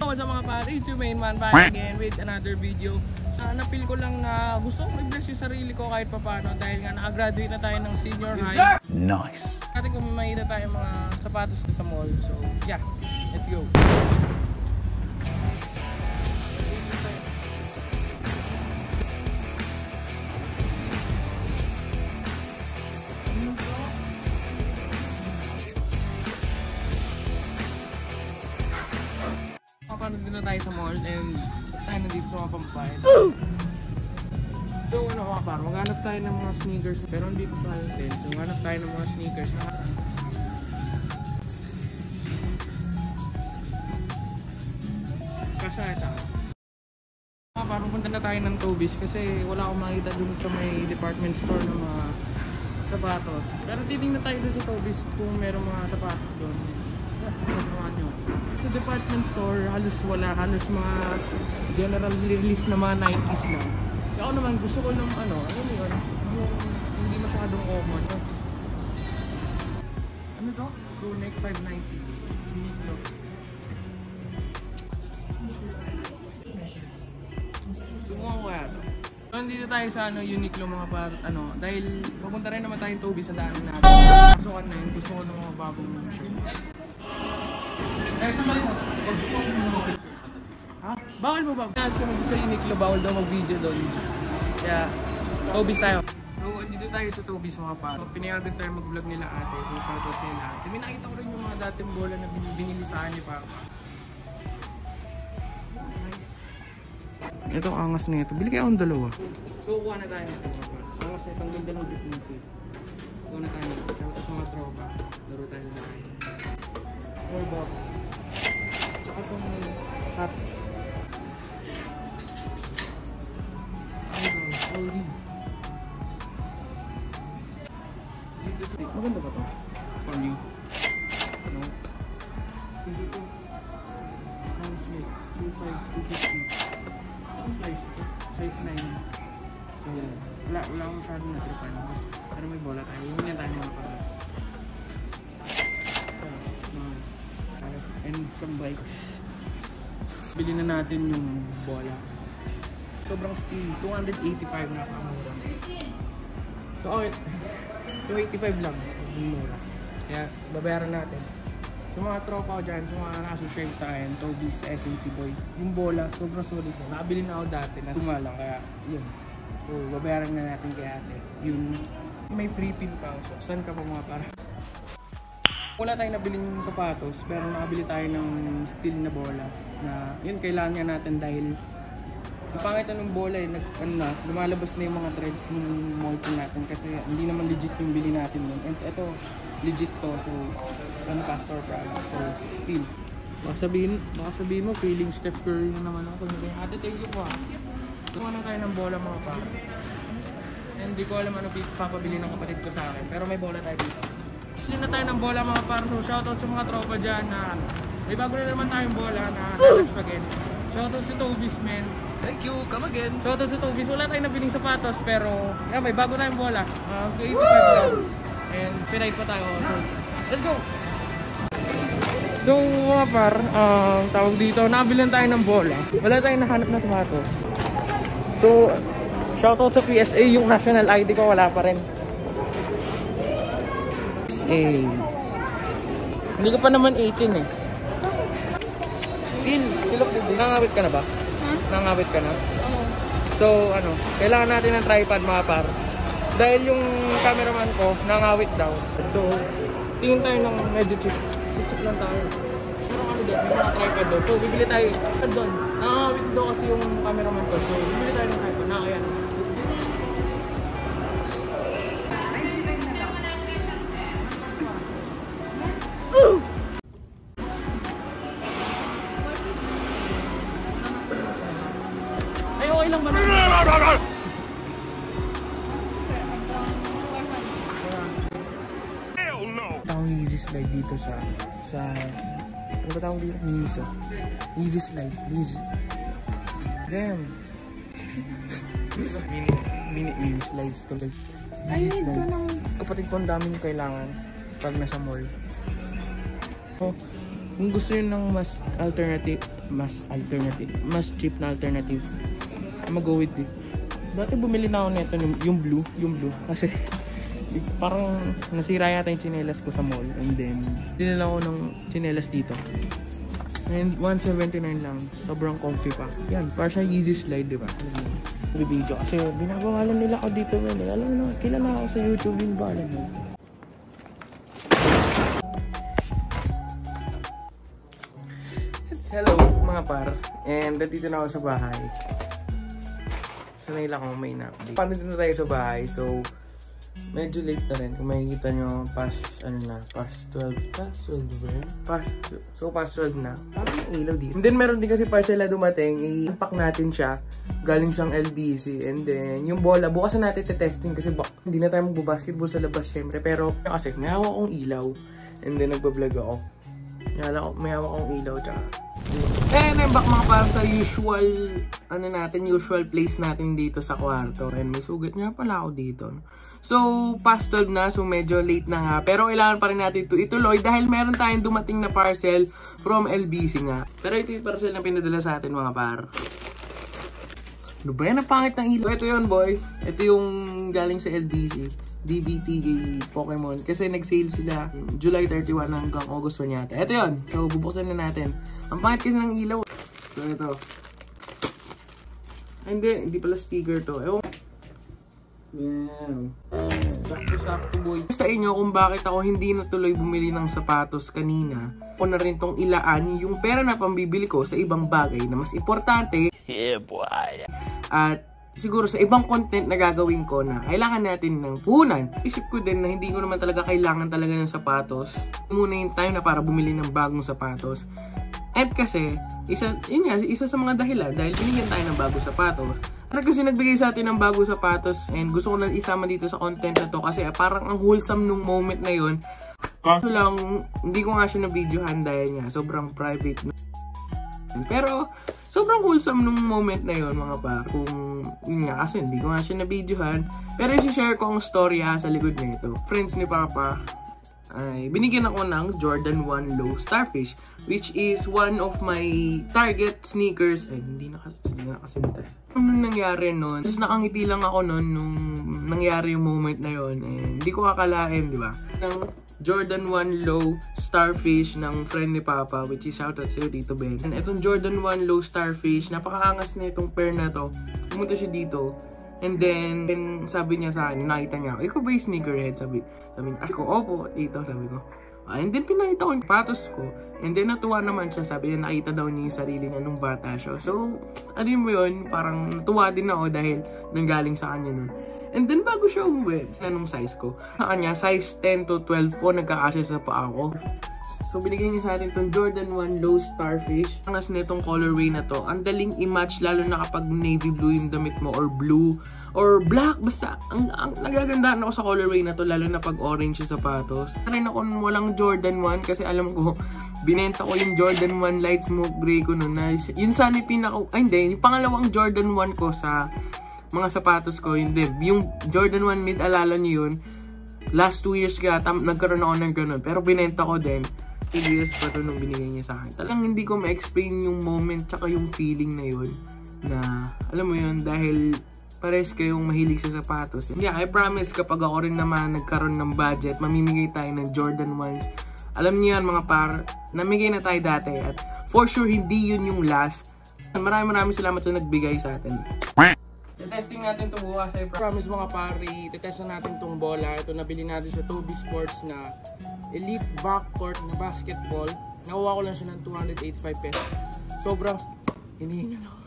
what's up mga pare? It's your main man back again with another video. Napil ko lang na gusto kong i-bless yung sarili ko kahit papano dahil nga nakagraduate na tayo ng senior high. Nice! Natin kung may makita tayo mga sapatos sa mall. So yeah, let's go! Paano din na tayo sa mall and tayo nandito sa mga pampahid. So ano mga par, maghanap tayo ng mga sneakers pero hindi pa tayo din. So maghanap tayo ng mga sneakers na kasya ito. Mga par, pupunta na tayo ng Tobies kasi wala akong makita dun sa may department store ng mga sapatos. Pero titingnan tayo dun sa Tobies kung merong mga sapatos dun. Sa department store, halos wala, halos mga general release na mga Nikes lang. Ako naman gusto ko ng ano yun, yung hindi masyadong common. Ano to? Pro Neck 590. Uniqlo. Sumuha ko kaya to. So, nandito tayo sa Uniqlo mga par, dahil pupunta rin naman tayong Tobies sa daanan natin. Pasukan na yun, gusto ko ng mga bagong shirt. Ha? Bawal mo ba? Chance ka sa Uniqlo, bawal daw mag-video doon. Kaya, Tobies tayo. So, dito tayo sa Tobies mga par. Pinayagan din tayo mag-vlog nila ate. So, shoutout sa nila ate. May nakita ko rin yung mga dating bola na binili sa akin ni Papa. Nice. Ito, angas na ito. Bili kaya akong dalawa. So, kuha na tayo nito mga par. Angas na itong ganda ng bit nito. Kuha na tayo nito. Shoutout sa mga tropa. Laro tayo na tayo. Hold up. Tsaka itong hat. Sorry. Maganda ba ito? For you? No? Hindi ito. Sunset. 2.5, 250. Ang size ito? Size 9. So, wala akong masyadong natripan. Pero may bola tayo. Hindi na tayo mga pala. And some bikes. Bili na natin yung bola. Sobrang steal, 285 na kamura. So okay, 285 lang yung mura. Kaya babayaran natin. So mga tropa ko dyan, so mga nakasubscribe sa akin, Tobies SMT Boy. Yung bola, sobrang solid na. Nakabili na ako dati na tumalang, kaya yun. So babayaran na natin kay ate. Yun, may free pin pa. So saan ka pa mga para? Wala tayong nabiling sapatos pero nakabili tayo ng steel na bola na yun kailangan nga natin dahil ang pangit ng bola lumalabas na yung mga threads ng molting natin kasi hindi naman legit yung bili natin yun. And ito legit to, so Pastor product, so steel. Baka sabihin mo feeling Steph Curry na naman ako. Ate, thank you po ha. So ano tayo ng bola mga pa. And hindi ko alam ano papabili ng kapatid ko sa akin pero may bola tayo dito. Bili na tayo ng bola mga parno. Shoutout sa mga tropa dyan na may bago na naman tayong bola na natas pa again. Shoutout sa Tobies, man. Thank you, come again! Shoutout sa Tobies. Wala tayong nabiling sapatos pero yeah, may bago tayong bola. 285 lang. And pinay pa tayo. So, let's go! So mga par, tawag dito, nakabilan tayo ng bola. Wala tayong nahanap na sapatos. So, shoutout sa PSA, yung national ID ko wala pa rin. Hindi ka pa naman 18 eh. Still, nangawit ka na ba? Nangawit ka na? Oo. So, kailangan natin ng tripod mga par. Dahil yung cameraman ko, nangawit daw. So, tingin tayo ng medyo cheap. Cheap lang tayo. Pero doon, may mga tripod daw. So, bibili tayo doon. Nangawit daw kasi yung cameraman ko. So, bibili tayo ng tripod. Ayan. Ay, okay lang ba na? Hell no! Ang easy slide dito sa ano ba tawag dito? Easy slide. Easy. Damn. Mini slides tuloy. Easy slide. Kapatid ko ang daming kailangan pag nasa mall. Oh, Kung gusto nyo ng mas cheap na alternative, mag-go with this. Dati bumili na ako nito yung blue. Kasi parang nasira yata yung tsinelas ko sa mall. And then, dinala ko ng tsinelas dito. And 179 lang. Sobrang comfy pa. Yan, parang siya easy slide, diba? Sa video. Kasi binagawalan nila ako dito. Alam mo na, kilala ako sa YouTube yung balan mo. Hello mga par. And dito na ako sa bahay. Sanay lang ako may na-update. Paano din na tayo sa bahay? So, medyo late na rin. Kung makikita nyo, past 12 ba? Past 12 na. Parang ilaw dito. And then, meron din kasi parcel na dumating. I-unpack natin siya. Galing siyang LBC. And then, yung bola, bukas na natin testing kasi hindi na tayo magbabasketball sa labas syempre. Pero, kasi may hawak akong ilaw. And then, nagbablog ako. May hawak akong ilaw. Tsaka and I'm back mga para sa usual usual place natin dito sa kwarto. And may sugat nga pala ako dito. So, past 12 na. So, medyo late na nga. Pero kailangan pa rin natin ito ituloy dahil meron tayong dumating na parcel from LBC nga. Pero ito yung parcel na pinadala sa atin mga par. Ano ba yan? Ang pangit ng ilaw. Ito yun boy. Ito yung galing sa LBC. DBTK Pokemon. Kasi nag-sale sila July 31 hanggang August 1 yata. Ito yun. So, bubuksan na natin. Ang pangit kasi ng ilaw. So, ito. Ay, hindi pala sticker to. Ewan. Yan. Sakto boy. Sa inyo kung bakit ako hindi natuloy bumili ng sapatos kanina. Ako na rin tong ilaan yung pera na pambibili ko sa ibang bagay na mas importante. Yeah, boy. At siguro sa ibang content na gagawin ko na kailangan natin ng puhunan. Isip ko din na hindi ko naman talaga kailangan talaga ng sapatos. Muna yung time na para bumili ng bagong sapatos. At kasi, isa sa mga dahilan dahil binigyan tayo ng bagong sapatos. At kasi nagbigay sa atin ng bagong sapatos and gusto ko na isama dito sa content na to kasi parang ang wholesome nung moment na yun. Kaso lang, hindi ko nga siya na-videohan dahil nga sobrang private. Pero, sobrang wholesome nung moment na yon mga par. Kung yun nga, kasi hindi ko nga siya na-videohan. Pero i-share ko ang storya sa likod nito. Friends ni Papa, ay binigyan ako ng Jordan 1 Low Starfish, which is one of my target sneakers. Ay, hindi nakasintas. Ano nangyari nun? Tapos nakangiti lang ako nun nung nangyari yung moment na yon. Hindi ko akalain, di ba? Ng Jordan 1 Low Starfish ng friend ni Papa, which is shoutout sa'yo dito, Ben. And itong Jordan 1 Low Starfish, napakaangas na itong pair na to. Pumunta siya dito. And then sabi niya sa akin, nakita niya ako, ikaw ba yung sneakerhead? Sabi niya, ako, opo, ito, sabi ko. And then pinakita ko yung patos ko. And then natuwa naman siya, sabi niya, nakita daw niya yung sarili niya nung bata siya. So, ano mo yun, parang natuwa din ako dahil nanggaling sa kanya nun. And then bago siya umuwi, anong size ko? Sa kanya, size 10 to 12 po, nagkakasya sa paa ko. So, binigyan niya sa atin itong Jordan 1 Low Starfish. Ang as nitong colorway na to, ang daling i-match lalo na kapag navy blue yung damit mo or blue or black. Basta, ang nagagandaan ako sa colorway na to lalo na pag orange yung sapatos. Narin ako walang Jordan 1 kasi alam ko, binenta ko yung Jordan 1 light smoke gray ko noon. Yun sana yung hindi, yung pangalawang Jordan 1 ko sa mga sapatos ko. Yung Jordan 1 mid, alala nyo yun. Last 2 years kaya nagkaroon ako ng ganun. Pero binenta ko din. 3 years pa to nung binigay niya sa akin. Talagang hindi ko ma-explain yung moment tsaka yung feeling na yun. Na, alam mo yun, dahil pares kayong mahilig sa sapatos. Yeah, I promise kapag ako rin naman nagkaroon ng budget, mamimigay tayo ng Jordan 1s. Alam niyo yan mga par, namigay na tayo dati. At for sure, hindi yun yung last. Maraming salamat sa nagbigay sa atin. Testing natin itong bukas. I promise mga pari, test na natin itong bola. Ito nabili natin sa Toby Sports na Elite Backcourt na basketball. Nakuha ko lang siya ng 285 pesos. Sobrang hinihingan ako.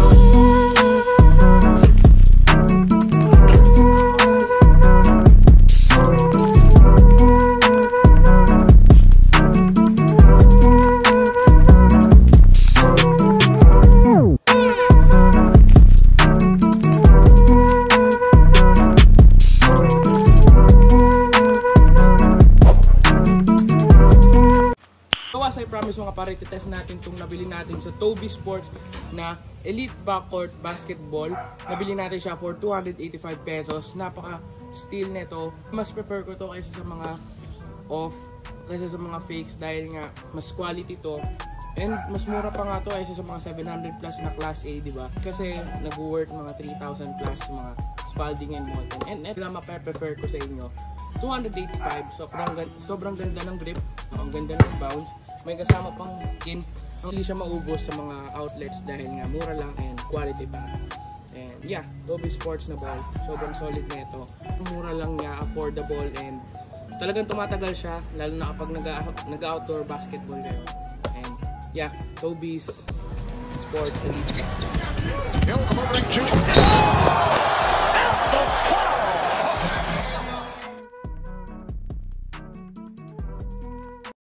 I promise mga pare, test natin itong nabili natin sa Toby Sports na Elite Backcourt Basketball. Nabili natin siya for 285 pesos. Napaka-steal nito. Mas prefer ko to kaysa sa mga kaysa sa mga fakes dahil nga mas quality to. And mas mura pa nga to kaysa sa mga 700 plus na Class A, di ba? Kasi nag-worth mga 3,000 plus mga Spalding and Molten. And ito lang mape-prefer ko sa inyo. 285, sobrang ganda ng grip, ang ganda ng bounce. May kasama pang skin. Hindi siya maubos sa mga outlets dahil nga mura lang and quality pa. And yeah, Tobii Sports na ball. Sobrang solid na ito. Mura lang niya, affordable, and talagang tumatagal siya, lalo na kapag nag-outdoor basketball kayo. And yeah, Tobii Sports Elite.